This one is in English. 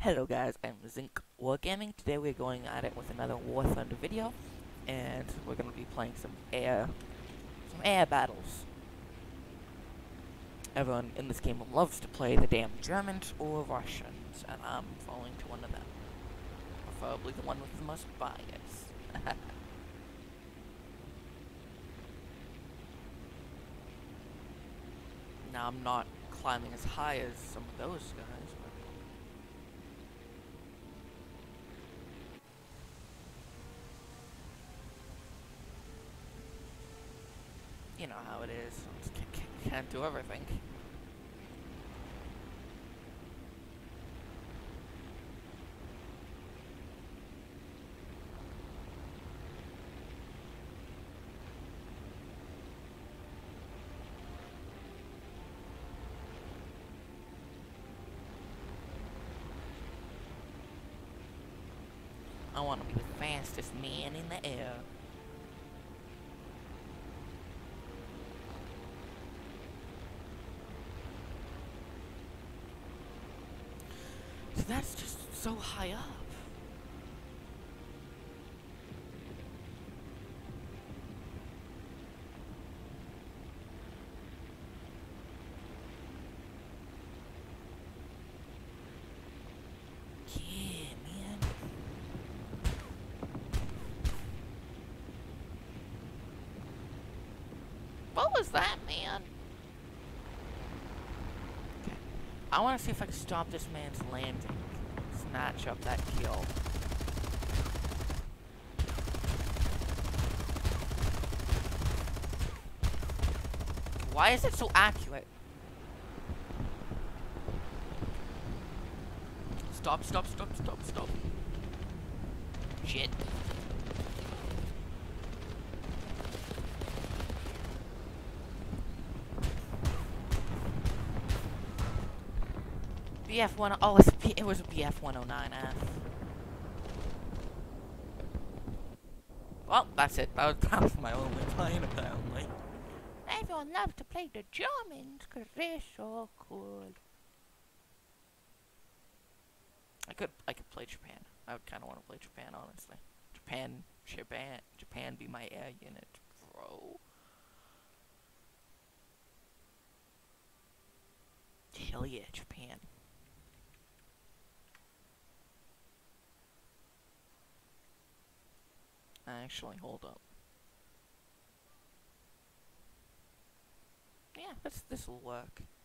Hello guys, I'm Zinc Wargaming. Today we're going at it with another War Thunder video, and we're going to be playing some air battles. Everyone in this game loves to play the damn Germans or Russians, and I'm falling to one of them. Preferably the one with the most bias. Now I'm not climbing as high as some of those guys, but you know how it is. Can't do everything. I want to be the fastest man in the air. So that's just so high up. Yeah, man. What was that, man? Okay. I want to see if I can stop this man's landing. Snatch up that kill. Why is it so accurate? Stop, stop, stop, stop, stop. Shit. BF1, oh, it was a BF-109F. Well, that's it. That was my only plane, apparently. Everyone loves to play the Germans, because they're so cool. I could play Japan. I would kind of want to play Japan, honestly. Japan be my air unit, bro. Hell yeah, Japan. Actually, hold up. Yeah, this will work.